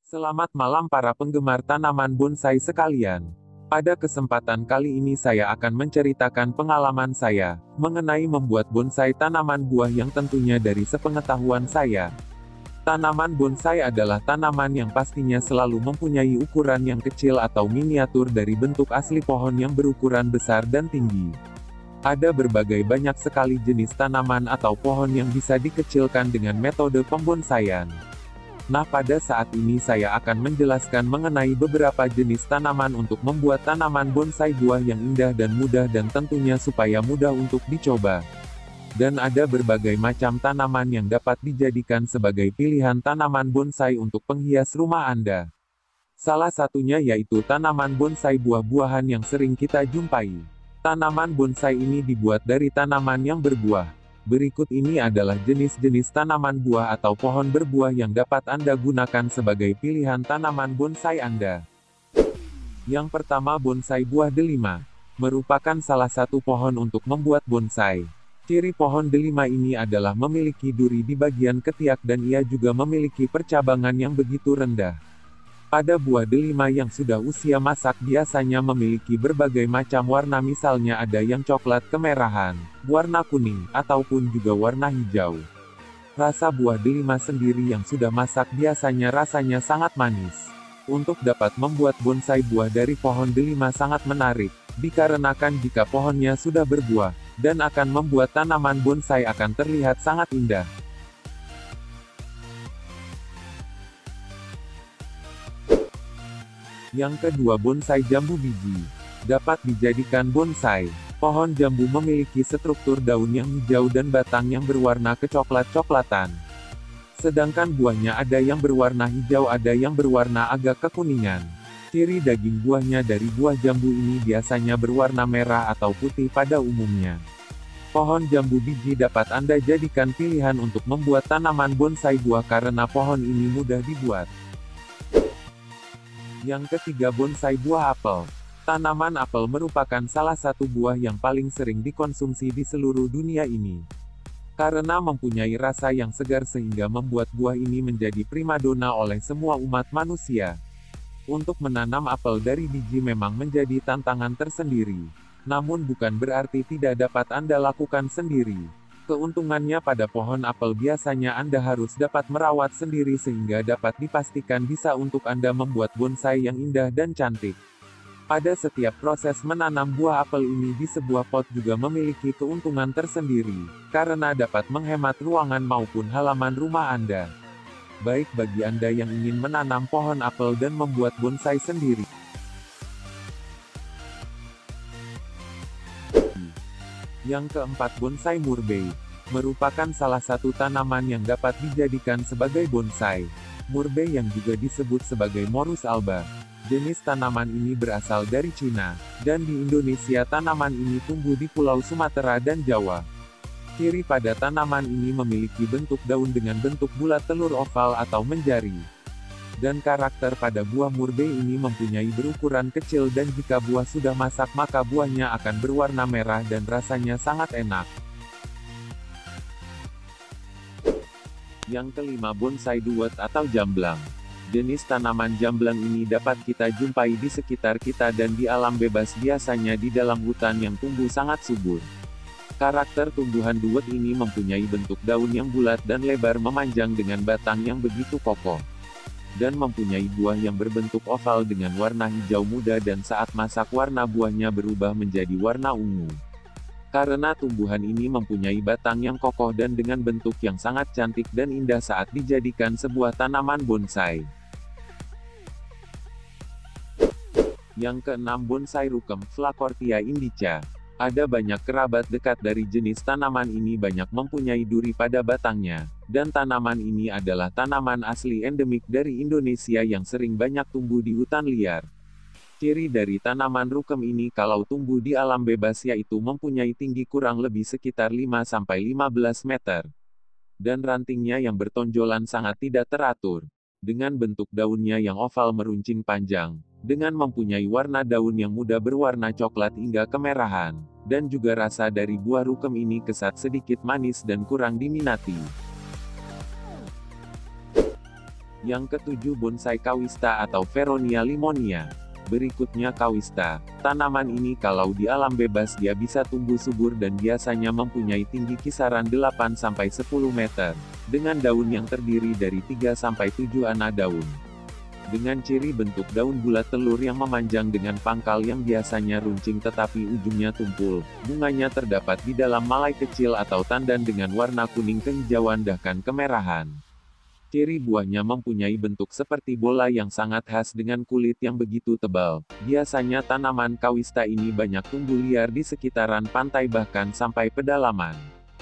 Selamat malam para penggemar tanaman bonsai sekalian. Pada kesempatan kali ini saya akan menceritakan pengalaman saya mengenai membuat bonsai tanaman buah yang tentunya dari sepengetahuan saya. Tanaman bonsai adalah tanaman yang pastinya selalu mempunyai ukuran yang kecil atau miniatur dari bentuk asli pohon yang berukuran besar dan tinggi. Ada berbagai banyak sekali jenis tanaman atau pohon yang bisa dikecilkan dengan metode pembonsaian. Nah, pada saat ini saya akan menjelaskan mengenai beberapa jenis tanaman untuk membuat tanaman bonsai buah yang indah dan mudah dan tentunya supaya mudah untuk dicoba. Dan ada berbagai macam tanaman yang dapat dijadikan sebagai pilihan tanaman bonsai untuk penghias rumah Anda. Salah satunya yaitu tanaman bonsai buah-buahan yang sering kita jumpai. Tanaman bonsai ini dibuat dari tanaman yang berbuah. Berikut ini adalah jenis-jenis tanaman buah atau pohon berbuah yang dapat Anda gunakan sebagai pilihan tanaman bonsai Anda. Yang pertama, bonsai buah delima. Merupakan salah satu pohon untuk membuat bonsai. Ciri pohon delima ini adalah memiliki duri di bagian ketiak dan ia juga memiliki percabangan yang begitu rendah. Pada buah delima yang sudah usia masak biasanya memiliki berbagai macam warna, misalnya ada yang coklat kemerahan, warna kuning, ataupun juga warna hijau. Rasa buah delima sendiri yang sudah masak biasanya rasanya sangat manis. Untuk dapat membuat bonsai buah dari pohon delima sangat menarik, dikarenakan jika pohonnya sudah berbuah, dan akan membuat tanaman bonsai akan terlihat sangat indah. Yang kedua, bonsai jambu biji. Dapat dijadikan bonsai. Pohon jambu memiliki struktur daun yang hijau dan batang yang berwarna kecoklat-coklatan. Sedangkan buahnya ada yang berwarna hijau, ada yang berwarna agak kekuningan. Ciri daging buahnya dari buah jambu ini biasanya berwarna merah atau putih pada umumnya. Pohon jambu biji dapat Anda jadikan pilihan untuk membuat tanaman bonsai buah karena pohon ini mudah dibuat. Yang ketiga, bonsai buah apel. Tanaman apel merupakan salah satu buah yang paling sering dikonsumsi di seluruh dunia ini. Karena mempunyai rasa yang segar sehingga membuat buah ini menjadi primadona oleh semua umat manusia. Untuk menanam apel dari biji memang menjadi tantangan tersendiri. Namun bukan berarti tidak dapat Anda lakukan sendiri. Keuntungannya pada pohon apel biasanya Anda harus dapat merawat sendiri sehingga dapat dipastikan bisa untuk Anda membuat bonsai yang indah dan cantik. Pada setiap proses menanam buah apel ini di sebuah pot juga memiliki keuntungan tersendiri, karena dapat menghemat ruangan maupun halaman rumah Anda. Baik bagi Anda yang ingin menanam pohon apel dan membuat bonsai sendiri. Yang keempat, bonsai murbei. Merupakan salah satu tanaman yang dapat dijadikan sebagai bonsai. Murbei yang juga disebut sebagai Morus alba. Jenis tanaman ini berasal dari Cina, dan di Indonesia tanaman ini tumbuh di Pulau Sumatera dan Jawa. Ciri pada tanaman ini memiliki bentuk daun dengan bentuk bulat telur oval atau menjari. Dan karakter pada buah murbei ini mempunyai berukuran kecil dan jika buah sudah masak maka buahnya akan berwarna merah dan rasanya sangat enak. Yang kelima, bonsai duet atau jamblang. Jenis tanaman jamblang ini dapat kita jumpai di sekitar kita dan di alam bebas, biasanya di dalam hutan yang tumbuh sangat subur. Karakter tumbuhan duet ini mempunyai bentuk daun yang bulat dan lebar memanjang dengan batang yang begitu kokoh. Dan mempunyai buah yang berbentuk oval dengan warna hijau muda dan saat masak warna buahnya berubah menjadi warna ungu. Karena tumbuhan ini mempunyai batang yang kokoh dan dengan bentuk yang sangat cantik dan indah saat dijadikan sebuah tanaman bonsai. Yang keenam, bonsai rukem, Flacourtia indica. Ada banyak kerabat dekat dari jenis tanaman ini, banyak mempunyai duri pada batangnya. Dan tanaman ini adalah tanaman asli endemik dari Indonesia yang sering banyak tumbuh di hutan liar. Ciri dari tanaman rukem ini kalau tumbuh di alam bebas yaitu mempunyai tinggi kurang lebih sekitar 5-15 meter. Dan rantingnya yang bertonjolan sangat tidak teratur. Dengan bentuk daunnya yang oval meruncing panjang. Dengan mempunyai warna daun yang muda berwarna coklat hingga kemerahan. Dan juga rasa dari buah rukem ini kesat sedikit manis dan kurang diminati. Yang ketujuh, bonsai kawista atau Feronia limonia. Berikutnya kawista. Tanaman ini kalau di alam bebas dia bisa tumbuh subur dan biasanya mempunyai tinggi kisaran 8-10 meter, dengan daun yang terdiri dari 3-7 anak daun. Dengan ciri bentuk daun bulat telur yang memanjang dengan pangkal yang biasanya runcing tetapi ujungnya tumpul, bunganya terdapat di dalam malai kecil atau tandan dengan warna kuning kehijauan bahkan kemerahan. Ciri buahnya mempunyai bentuk seperti bola yang sangat khas dengan kulit yang begitu tebal. Biasanya tanaman kawista ini banyak tumbuh liar di sekitaran pantai bahkan sampai pedalaman.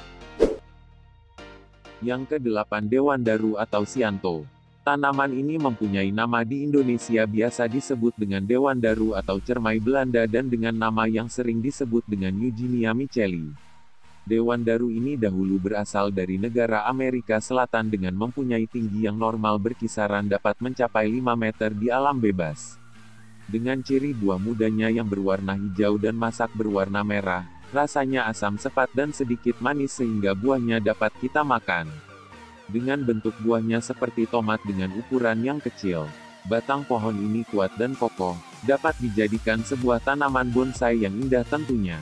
Yang ke-8, dewandaru atau sianto. Tanaman ini mempunyai nama di Indonesia biasa disebut dengan dewandaru atau cermai Belanda dan dengan nama yang sering disebut dengan Eugenia Michelli. Dewandaru ini dahulu berasal dari negara Amerika Selatan dengan mempunyai tinggi yang normal berkisaran dapat mencapai 5 meter di alam bebas. Dengan ciri buah mudanya yang berwarna hijau dan masak berwarna merah, rasanya asam sepat dan sedikit manis sehingga buahnya dapat kita makan. Dengan bentuk buahnya seperti tomat dengan ukuran yang kecil. Batang pohon ini kuat dan kokoh, dapat dijadikan sebuah tanaman bonsai yang indah tentunya.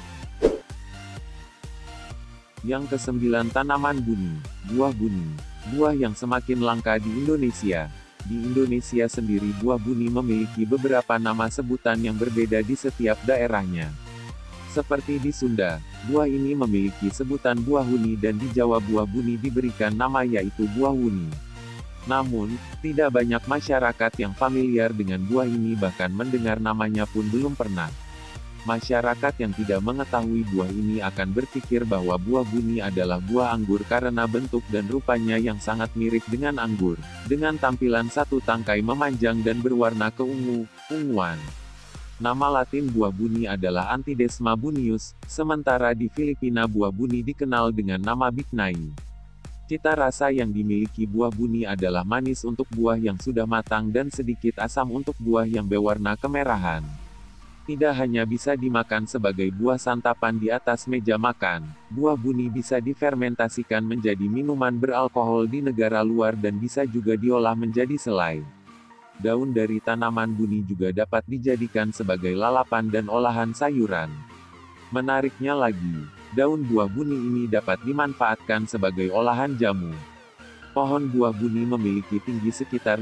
Yang ke-9, tanaman buni. Buah buni. Buah yang semakin langka di Indonesia. Di Indonesia sendiri buah buni memiliki beberapa nama sebutan yang berbeda di setiap daerahnya. Seperti di Sunda, buah ini memiliki sebutan buah huni dan di Jawa buah buni diberikan nama yaitu buah wuni. Namun, tidak banyak masyarakat yang familiar dengan buah ini bahkan mendengar namanya pun belum pernah. Masyarakat yang tidak mengetahui buah ini akan berpikir bahwa buah buni adalah buah anggur karena bentuk dan rupanya yang sangat mirip dengan anggur, dengan tampilan satu tangkai memanjang dan berwarna keunguan. Nama latin buah buni adalah Antidesma bunius, sementara di Filipina buah buni dikenal dengan nama Bignai. Cita rasa yang dimiliki buah buni adalah manis untuk buah yang sudah matang dan sedikit asam untuk buah yang berwarna kemerahan. Tidak hanya bisa dimakan sebagai buah santapan di atas meja makan, buah buni bisa difermentasikan menjadi minuman beralkohol di negara luar dan bisa juga diolah menjadi selai. Daun dari tanaman buni juga dapat dijadikan sebagai lalapan dan olahan sayuran. Menariknya lagi, daun buah buni ini dapat dimanfaatkan sebagai olahan jamu. Pohon buah buni memiliki tinggi sekitar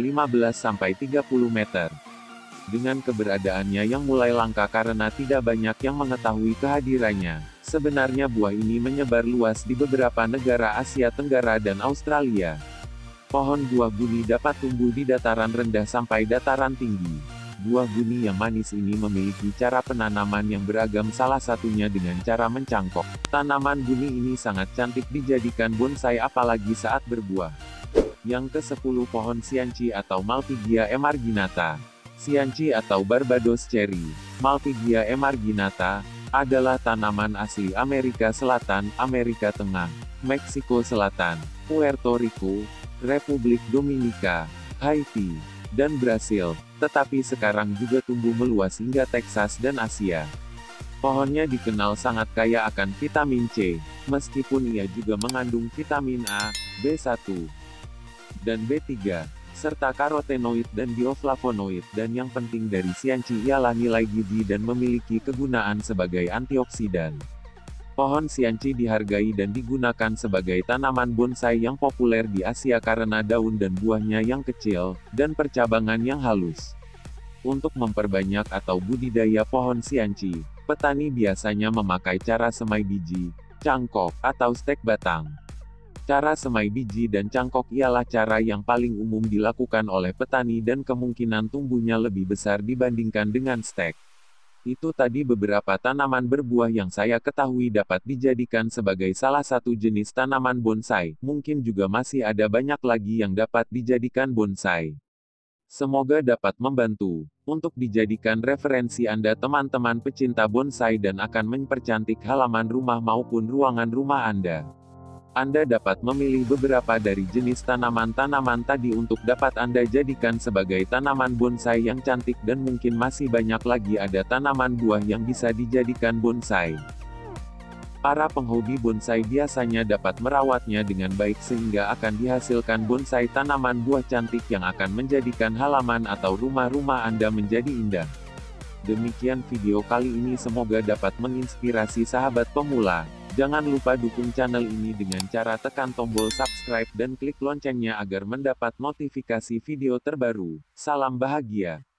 15-30 meter. Dengan keberadaannya yang mulai langka karena tidak banyak yang mengetahui kehadirannya, sebenarnya buah ini menyebar luas di beberapa negara Asia Tenggara dan Australia. Pohon buah buni dapat tumbuh di dataran rendah sampai dataran tinggi. Buah buni yang manis ini memiliki cara penanaman yang beragam, salah satunya dengan cara mencangkok. Tanaman buni ini sangat cantik dijadikan bonsai apalagi saat berbuah. Yang ke-10, pohon sianci atau Malpighiae emarginata. Sianci atau Barbados cherry, Malpighiae emarginata, adalah tanaman asli Amerika Selatan, Amerika Tengah, Meksiko Selatan, Puerto Rico, Republik Dominika, Haiti, dan Brasil, tetapi sekarang juga tumbuh meluas hingga Texas dan Asia. Pohonnya dikenal sangat kaya akan vitamin C, meskipun ia juga mengandung vitamin A, B1, dan B3, serta karotenoid dan bioflavonoid, dan yang penting dari sianci ialah nilai gizi dan memiliki kegunaan sebagai antioksidan. Pohon sianci dihargai dan digunakan sebagai tanaman bonsai yang populer di Asia karena daun dan buahnya yang kecil, dan percabangan yang halus. Untuk memperbanyak atau budidaya pohon sianci, petani biasanya memakai cara semai biji, cangkok, atau stek batang. Cara semai biji dan cangkok ialah cara yang paling umum dilakukan oleh petani dan kemungkinan tumbuhnya lebih besar dibandingkan dengan stek. Itu tadi beberapa tanaman berbuah yang saya ketahui dapat dijadikan sebagai salah satu jenis tanaman bonsai. Mungkin juga masih ada banyak lagi yang dapat dijadikan bonsai. Semoga dapat membantu untuk dijadikan referensi Anda teman-teman pecinta bonsai dan akan mempercantik halaman rumah maupun ruangan rumah Anda. Anda dapat memilih beberapa dari jenis tanaman-tanaman tadi untuk dapat Anda jadikan sebagai tanaman bonsai yang cantik dan mungkin masih banyak lagi ada tanaman buah yang bisa dijadikan bonsai. Para penghobi bonsai biasanya dapat merawatnya dengan baik sehingga akan dihasilkan bonsai tanaman buah cantik yang akan menjadikan halaman atau rumah-rumah Anda menjadi indah. Demikian video kali ini, semoga dapat menginspirasi sahabat pemula. Jangan lupa dukung channel ini dengan cara tekan tombol subscribe dan klik loncengnya agar mendapat notifikasi video terbaru. Salam bahagia.